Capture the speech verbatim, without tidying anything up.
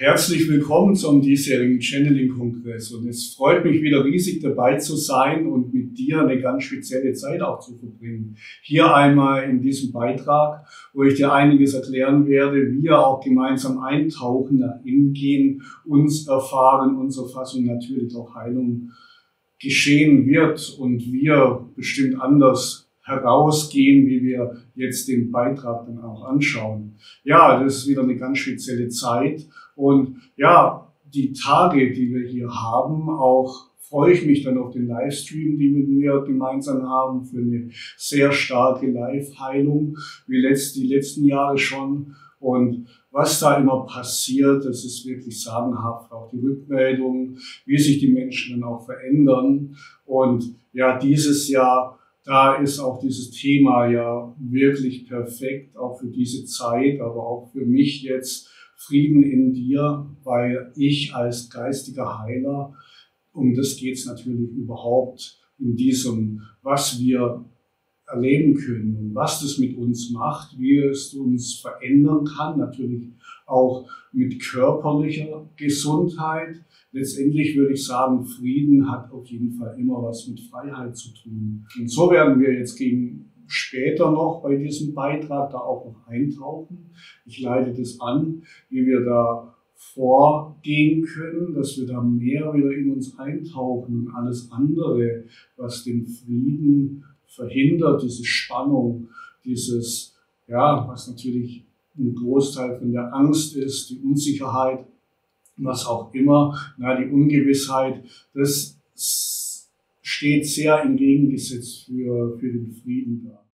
Herzlich willkommen zum diesjährigen Channeling-Kongress und es freut mich wieder riesig dabei zu sein und mit dir eine ganz spezielle Zeit auch zu verbringen. Hier einmal in diesem Beitrag, wo ich dir einiges erklären werde, wir auch gemeinsam eintauchen, nach innen gehen, uns erfahren, unsere Fassung natürlich auch Heilung geschehen wird und wir bestimmt anders herausgehen, wie wir jetzt den Beitrag dann auch anschauen. Ja, das ist wieder eine ganz spezielle Zeit und ja, die Tage, die wir hier haben, auch freue ich mich dann auf den Livestream, den wir gemeinsam haben, für eine sehr starke Live-Heilung, wie letzt, die letzten Jahre schon. Und was da immer passiert, das ist wirklich sagenhaft, auch die Rückmeldung, wie sich die Menschen dann auch verändern. Und ja, dieses Jahr, da ist auch dieses Thema ja wirklich perfekt, auch für diese Zeit, aber auch für mich jetzt Frieden in dir, weil ich als geistiger Heiler, um das geht es natürlich überhaupt in diesem, was wir erleben können und was das mit uns macht, wie es uns verändern kann, natürlich auch mit körperlicher Gesundheit. Letztendlich würde ich sagen, Frieden hat auf jeden Fall immer was mit Freiheit zu tun. Und so werden wir jetzt gegen später noch bei diesem Beitrag da auch noch eintauchen. Ich leite das an, wie wir da vorgehen können, dass wir da mehr wieder in uns eintauchen und alles andere, was den Frieden verhindert, diese Spannung, dieses, ja, was natürlich ein Großteil von der Angst ist, die Unsicherheit, was auch immer, na, die Ungewissheit, das steht sehr im Gegensatz für, für den Frieden da.